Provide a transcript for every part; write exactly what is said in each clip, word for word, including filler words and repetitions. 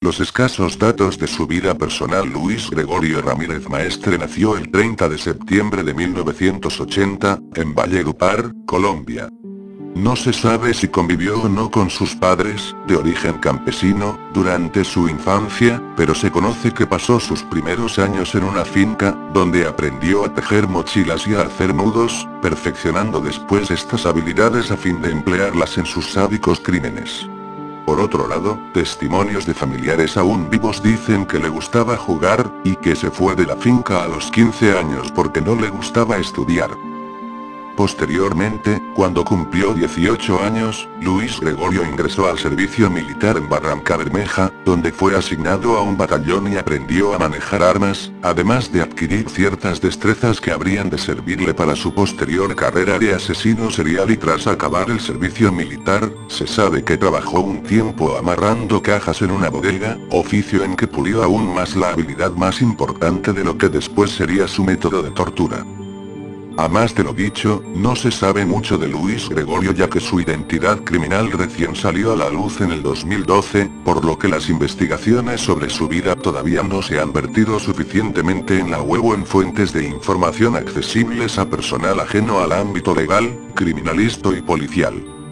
Los escasos datos de su vida personal. Luis Gregorio Ramírez Maestre nació el treinta de septiembre de mil novecientos ochenta, en Valledupar, Colombia. No se sabe si convivió o no con sus padres, de origen campesino, durante su infancia, pero se conoce que pasó sus primeros años en una finca, donde aprendió a tejer mochilas y a hacer nudos, perfeccionando después estas habilidades a fin de emplearlas en sus sádicos crímenes. Por otro lado, testimonios de familiares aún vivos dicen que le gustaba jugar, y que se fue de la finca a los quince años porque no le gustaba estudiar. Posteriormente, cuando cumplió dieciocho años, Luis Gregorio ingresó al servicio militar en Barrancabermeja, donde fue asignado a un batallón y aprendió a manejar armas, además de adquirir ciertas destrezas que habrían de servirle para su posterior carrera de asesino serial. Y tras acabar el servicio militar, se sabe que trabajó un tiempo amarrando cajas en una bodega, oficio en que pulió aún más la habilidad más importante de lo que después sería su método de tortura. A más de lo dicho, no se sabe mucho de Luis Gregorio, ya que su identidad criminal recién salió a la luz en el dos mil doce, por lo que las investigaciones sobre su vida todavía no se han vertido suficientemente en la web o en fuentes de información accesibles a personal ajeno al ámbito legal, criminalístico y policial.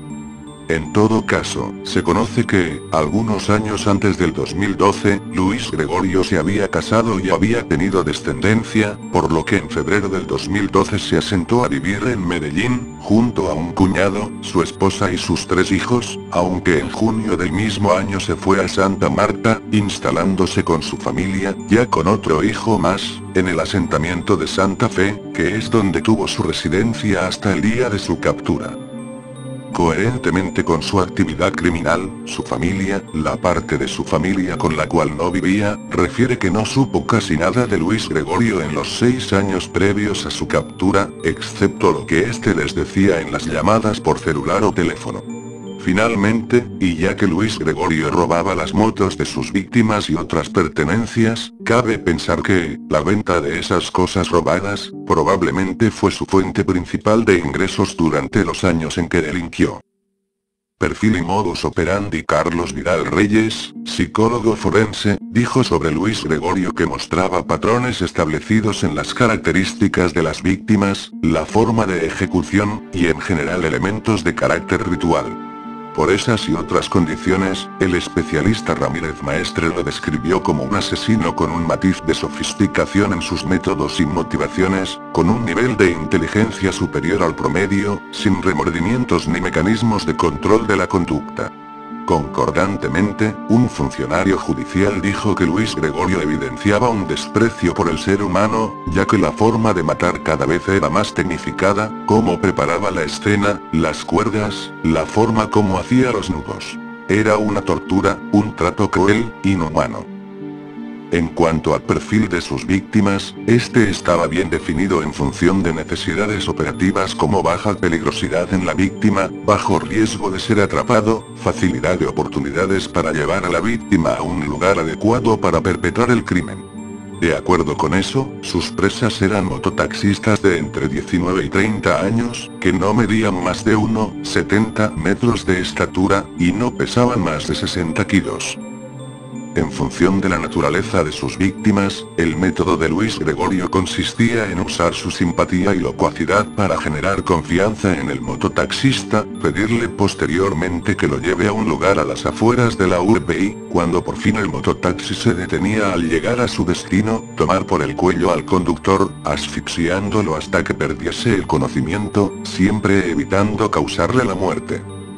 En todo caso, se conoce que, algunos años antes del dos mil doce, Luis Gregorio se había casado y había tenido descendencia, por lo que en febrero del dos mil doce se asentó a vivir en Medellín, junto a un cuñado, su esposa y sus tres hijos, aunque en junio del mismo año se fue a Santa Marta, instalándose con su familia, ya con otro hijo más, en el asentamiento de Santa Fe, que es donde tuvo su residencia hasta el día de su captura. Coherentemente con su actividad criminal, su familia, la parte de su familia con la cual no vivía, refiere que no supo casi nada de Luis Gregorio en los seis años previos a su captura, excepto lo que éste les decía en las llamadas por celular o teléfono. Finalmente, y ya que Luis Gregorio robaba las motos de sus víctimas y otras pertenencias, cabe pensar que, la venta de esas cosas robadas, probablemente fue su fuente principal de ingresos durante los años en que delinquió. Perfil y modus operandi. Carlos Vidal Reyes, psicólogo forense, dijo sobre Luis Gregorio que mostraba patrones establecidos en las características de las víctimas, la forma de ejecución, y en general elementos de carácter ritual. Por esas y otras condiciones, el especialista Ramírez Maestre lo describió como un asesino con un matiz de sofisticación en sus métodos y motivaciones, con un nivel de inteligencia superior al promedio, sin remordimientos ni mecanismos de control de la conducta. Concordantemente, un funcionario judicial dijo que Luis Gregorio evidenciaba un desprecio por el ser humano, ya que la forma de matar cada vez era más tecnificada, cómo preparaba la escena, las cuerdas, la forma como hacía los nudos. Era una tortura, un trato cruel, inhumano. En cuanto al perfil de sus víctimas, este estaba bien definido en función de necesidades operativas como baja peligrosidad en la víctima, bajo riesgo de ser atrapado, facilidad de oportunidades para llevar a la víctima a un lugar adecuado para perpetrar el crimen. De acuerdo con eso, sus presas eran mototaxistas de entre diecinueve y treinta años, que no medían más de uno coma setenta metros de estatura, y no pesaban más de sesenta kilos. En función de la naturaleza de sus víctimas, el método de Luis Gregorio consistía en usar su simpatía y locuacidad para generar confianza en el mototaxista, pedirle posteriormente que lo lleve a un lugar a las afueras de la urbe y, cuando por fin el mototaxi se detenía al llegar a su destino, tomar por el cuello al conductor, asfixiándolo hasta que perdiese el conocimiento, siempre evitando causarle la muerte.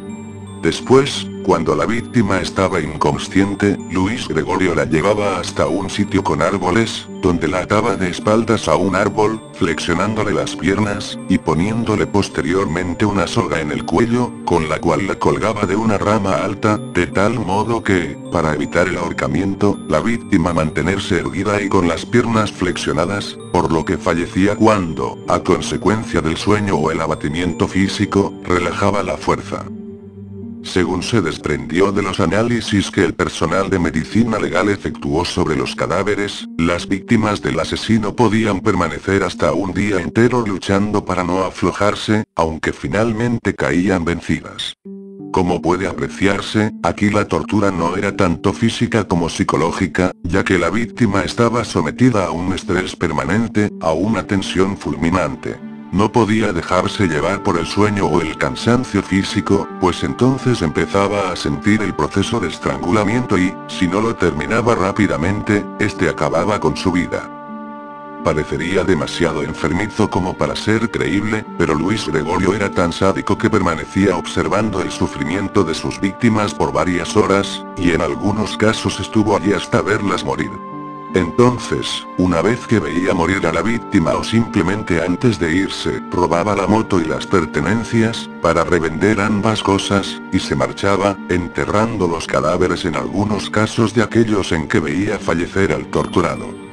Después, cuando la víctima estaba inconsciente, Luis Gregorio la llevaba hasta un sitio con árboles, donde la ataba de espaldas a un árbol, flexionándole las piernas, y poniéndole posteriormente una soga en el cuello, con la cual la colgaba de una rama alta, de tal modo que, para evitar el ahorcamiento, la víctima mantenerse erguida y con las piernas flexionadas, por lo que fallecía cuando, a consecuencia del sueño o el abatimiento físico, relajaba la fuerza. Según se desprendió de los análisis que el personal de medicina legal efectuó sobre los cadáveres, las víctimas del asesino podían permanecer hasta un día entero luchando para no aflojarse, aunque finalmente caían vencidas. Como puede apreciarse, aquí la tortura no era tanto física como psicológica, ya que la víctima estaba sometida a un estrés permanente, a una tensión fulminante. No podía dejarse llevar por el sueño o el cansancio físico, pues entonces empezaba a sentir el proceso de estrangulamiento y, si no lo terminaba rápidamente, este acababa con su vida. Parecería demasiado enfermizo como para ser creíble, pero Luis Gregorio era tan sádico que permanecía observando el sufrimiento de sus víctimas por varias horas, y en algunos casos estuvo allí hasta verlas morir. Entonces, una vez que veía morir a la víctima o simplemente antes de irse, robaba la moto y las pertenencias, para revender ambas cosas, y se marchaba, enterrando los cadáveres en algunos casos de aquellos en que veía fallecer al torturado.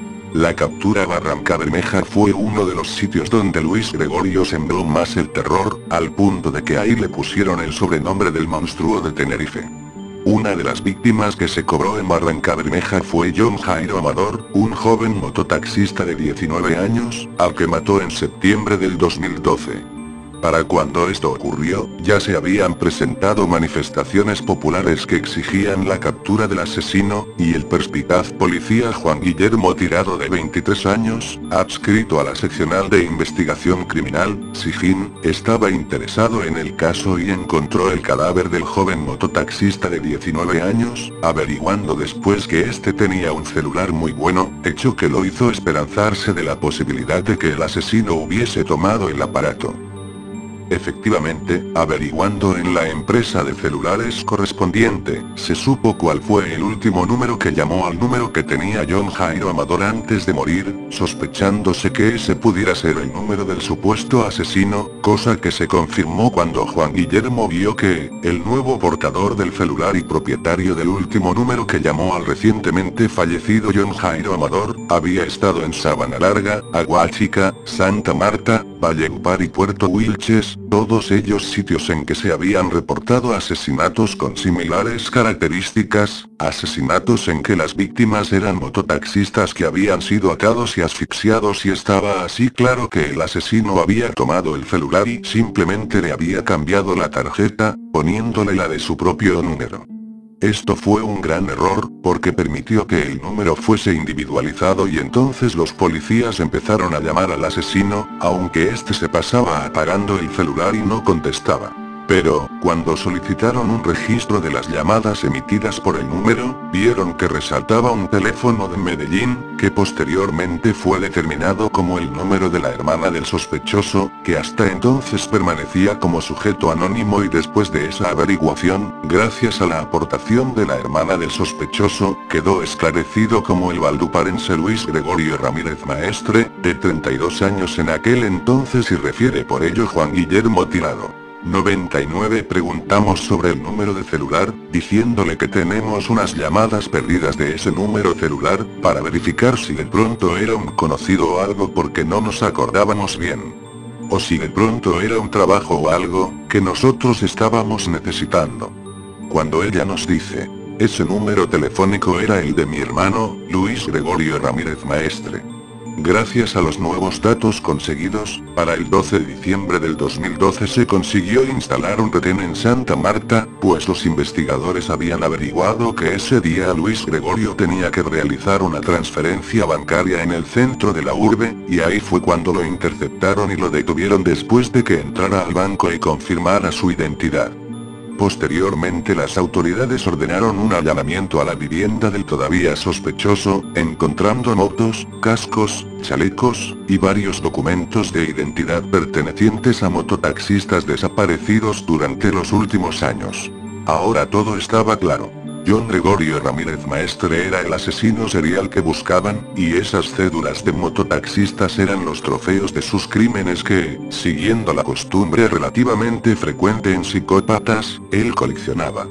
La captura Barranca Bermeja fue uno de los sitios donde Luis Gregorio sembró más el terror, al punto de que ahí le pusieron el sobrenombre del monstruo de Tenerife. Una de las víctimas que se cobró en Barranca Bermeja fue John Jairo Amador, un joven mototaxista de diecinueve años, al que mató en septiembre del dos mil doce. Para cuando esto ocurrió, ya se habían presentado manifestaciones populares que exigían la captura del asesino, y el perspicaz policía Juan Guillermo Tirado de veintitrés años, adscrito a la seccional de investigación criminal, SIGIN, estaba interesado en el caso y encontró el cadáver del joven mototaxista de diecinueve años, averiguando después que este tenía un celular muy bueno, hecho que lo hizo esperanzarse de la posibilidad de que el asesino hubiese tomado el aparato. Efectivamente, averiguando en la empresa de celulares correspondiente, se supo cuál fue el último número que llamó al número que tenía John Jairo Amador antes de morir, sospechándose que ese pudiera ser el número del supuesto asesino, cosa que se confirmó cuando Juan Guillermo vio que, el nuevo portador del celular y propietario del último número que llamó al recientemente fallecido John Jairo Amador, había estado en Sabana Larga, Aguachica, Santa Marta, Valledupar y Puerto Wilches, todos ellos sitios en que se habían reportado asesinatos con similares características, asesinatos en que las víctimas eran mototaxistas que habían sido atados y asfixiados y estaba así claro que el asesino había tomado el celular y simplemente le había cambiado la tarjeta, poniéndole la de su propio número. Esto fue un gran error, porque permitió que el número fuese individualizado y entonces los policías empezaron a llamar al asesino, aunque este se pasaba apagando el celular y no contestaba. Pero, cuando solicitaron un registro de las llamadas emitidas por el número, vieron que resaltaba un teléfono de Medellín, que posteriormente fue determinado como el número de la hermana del sospechoso, que hasta entonces permanecía como sujeto anónimo y después de esa averiguación, gracias a la aportación de la hermana del sospechoso, quedó esclarecido como el valduparense Luis Gregorio Ramírez Maestre, de treinta y dos años en aquel entonces y refiere por ello Juan Guillermo Tirado. noventa y nueve Preguntamos sobre el número de celular, diciéndole que tenemos unas llamadas perdidas de ese número celular, para verificar si de pronto era un conocido o algo porque no nos acordábamos bien. O si de pronto era un trabajo o algo, que nosotros estábamos necesitando. Cuando ella nos dice, ese número telefónico era el de mi hermano, Luis Gregorio Ramírez Maestre. Gracias a los nuevos datos conseguidos, para el doce de diciembre del dos mil doce se consiguió instalar un retén en Santa Marta, pues los investigadores habían averiguado que ese día Luis Gregorio tenía que realizar una transferencia bancaria en el centro de la urbe, y ahí fue cuando lo interceptaron y lo detuvieron después de que entrara al banco y confirmara su identidad. Posteriormente las autoridades ordenaron un allanamiento a la vivienda del todavía sospechoso, encontrando motos, cascos, chalecos, y varios documentos de identidad pertenecientes a mototaxistas desaparecidos durante los últimos años. Ahora todo estaba claro. John Gregorio Ramírez Maestre era el asesino serial que buscaban, y esas cédulas de mototaxistas eran los trofeos de sus crímenes que, siguiendo la costumbre relativamente frecuente en psicópatas, él coleccionaba.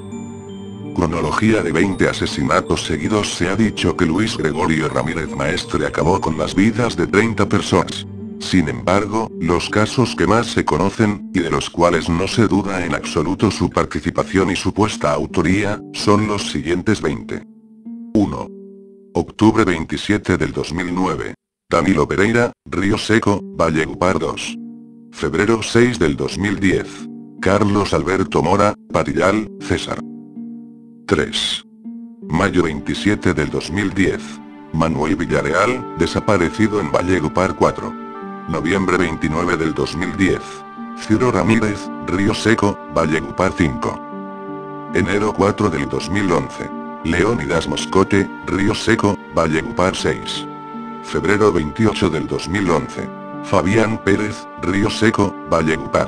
Cronología de veinte asesinatos seguidos. Se ha dicho que Luis Gregorio Ramírez Maestre acabó con las vidas de treinta personas. Sin embargo, los casos que más se conocen, y de los cuales no se duda en absoluto su participación y supuesta autoría, son los siguientes veinte. uno. Octubre veintisiete del dos mil nueve. Danilo Pereira, Río Seco, Valledupar dos. Febrero seis del dos mil diez. Carlos Alberto Mora, Padillal, César. tres. Mayo veintisiete del dos mil diez. Manuel Villarreal, desaparecido en Valledupar cuatro. Noviembre veintinueve del dos mil diez. Ciro Ramírez, Río Seco, Valledupar cinco. Enero cuatro del dos mil once. Leónidas Moscote, Río Seco, Valledupar seis. Febrero veintiocho del dos mil once. Fabián Pérez, Río Seco, Valledupar.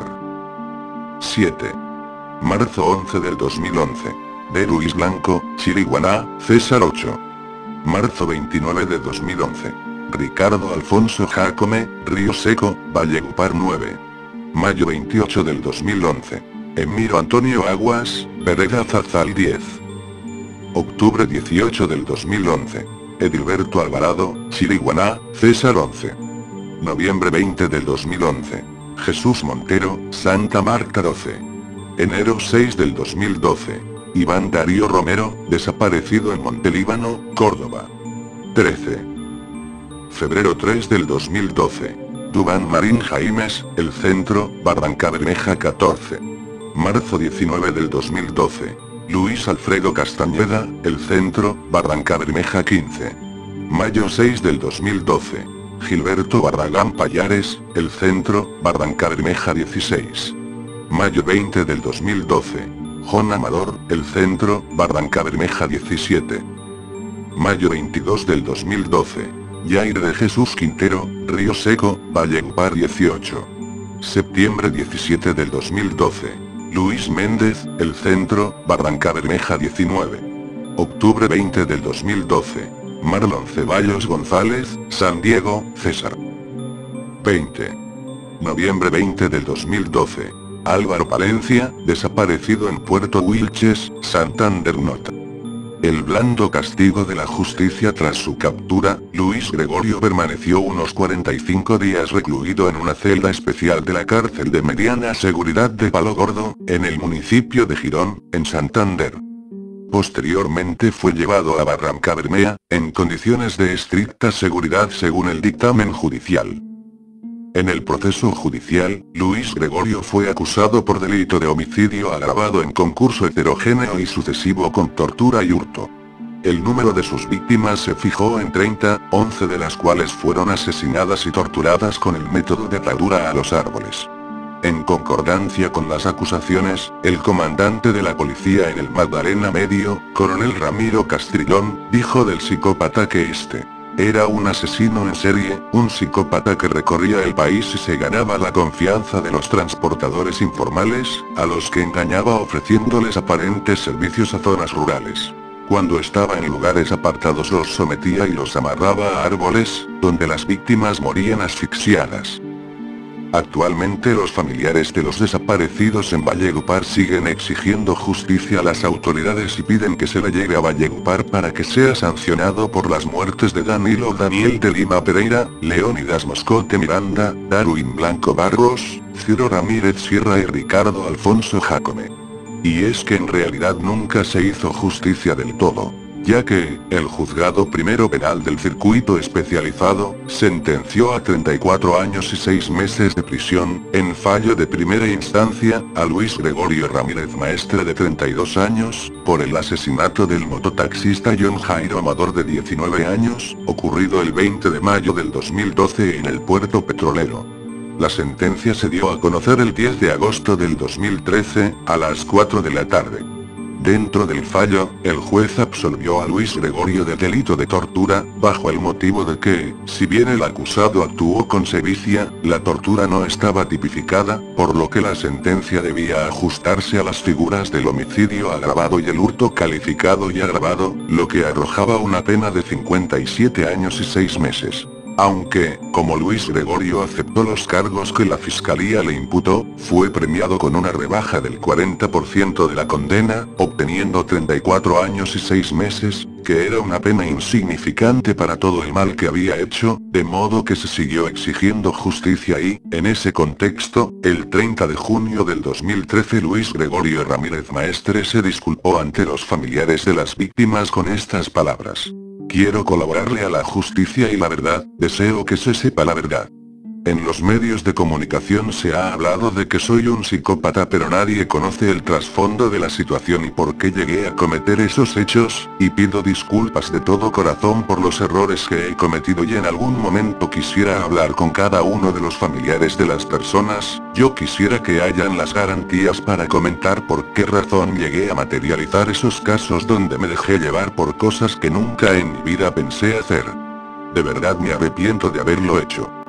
siete. Marzo once del dos mil once. De Luis Blanco, Chiriguaná, César ocho. Marzo veintinueve de dos mil once. Ricardo Alfonso Jácome, Río Seco, Valledupar nueve. Mayo veintiocho del dos mil once. Emiro Antonio Aguas, Vereda Zarzal diez. Octubre dieciocho del dos mil once. Edilberto Alvarado, Chiriguaná, César once. Noviembre veinte del dos mil once. Jesús Montero, Santa Marta doce. Enero seis del dos mil doce. Iván Darío Romero, desaparecido en Montelíbano, Córdoba. trece. Febrero tres del dos mil doce. Dubán Marín Jaimes, El Centro, Barrancabermeja catorce. Marzo diecinueve del dos mil doce. Luis Alfredo Castañeda, El Centro, Barrancabermeja quince. Mayo seis del dos mil doce. Gilberto Barragán Payares, El Centro, Barrancabermeja dieciséis. Mayo veinte del dos mil doce. Jon Amador, El Centro, Barrancabermeja diecisiete. Mayo veintidós del dos mil doce. Jair de Jesús Quintero, Río Seco, Valledupar dieciocho. Septiembre diecisiete del dos mil doce. Luis Méndez, El Centro, Barrancabermeja diecinueve. Octubre veinte del dos mil doce. Marlon Ceballos González, San Diego, César. veinte. Noviembre veinte del dos mil doce. Álvaro Palencia, desaparecido en Puerto Wilches, Santander. Nota. El blando castigo de la justicia tras su captura, Luis Gregorio permaneció unos cuarenta y cinco días recluido en una celda especial de la cárcel de mediana seguridad de Palo Gordo, en el municipio de Girón, en Santander. Posteriormente fue llevado a Barrancabermeja, en condiciones de estricta seguridad según el dictamen judicial. En el proceso judicial, Luis Gregorio fue acusado por delito de homicidio agravado en concurso heterogéneo y sucesivo con tortura y hurto. El número de sus víctimas se fijó en treinta, once de las cuales fueron asesinadas y torturadas con el método de atadura a los árboles. En concordancia con las acusaciones, el comandante de la policía en el Magdalena Medio, coronel Ramiro Castrillón, dijo del psicópata que este era un asesino en serie, un psicópata que recorría el país y se ganaba la confianza de los transportadores informales, a los que engañaba ofreciéndoles aparentes servicios a zonas rurales. Cuando estaba en lugares apartados los sometía y los amarraba a árboles, donde las víctimas morían asfixiadas. Actualmente los familiares de los desaparecidos en Valledupar siguen exigiendo justicia a las autoridades y piden que se le lleve a Valledupar para que sea sancionado por las muertes de Danilo Daniel de Lima Pereira, Leónidas Moscote Miranda, Darwin Blanco Barros, Ciro Ramírez Sierra y Ricardo Alfonso Jácome. Y es que en realidad nunca se hizo justicia del todo, ya que, el Juzgado Primero Penal del Circuito Especializado, sentenció a treinta y cuatro años y seis meses de prisión, en fallo de primera instancia, a Luis Gregorio Ramírez Maestre de treinta y dos años, por el asesinato del mototaxista John Jairo Amador de diecinueve años, ocurrido el veinte de mayo del dos mil doce en el puerto petrolero. La sentencia se dio a conocer el diez de agosto del dos mil trece, a las cuatro de la tarde. Dentro del fallo, el juez absolvió a Luis Gregorio del delito de tortura, bajo el motivo de que, si bien el acusado actuó con sevicia, la tortura no estaba tipificada, por lo que la sentencia debía ajustarse a las figuras del homicidio agravado y el hurto calificado y agravado, lo que arrojaba una pena de cincuenta y siete años y seis meses. Aunque, como Luis Gregorio aceptó los cargos que la fiscalía le imputó, fue premiado con una rebaja del cuarenta por ciento de la condena, obteniendo treinta y cuatro años y seis meses, que era una pena insignificante para todo el mal que había hecho, de modo que se siguió exigiendo justicia y, en ese contexto, el treinta de junio del dos mil trece Luis Gregorio Ramírez Maestre se disculpó ante los familiares de las víctimas con estas palabras: quiero colaborarle a la justicia y la verdad, deseo que se sepa la verdad. En los medios de comunicación se ha hablado de que soy un psicópata, pero nadie conoce el trasfondo de la situación y por qué llegué a cometer esos hechos, y pido disculpas de todo corazón por los errores que he cometido, y en algún momento quisiera hablar con cada uno de los familiares de las personas. Yo quisiera que hayan las garantías para comentar por qué razón llegué a materializar esos casos donde me dejé llevar por cosas que nunca en mi vida pensé hacer. De verdad me arrepiento de haberlo hecho.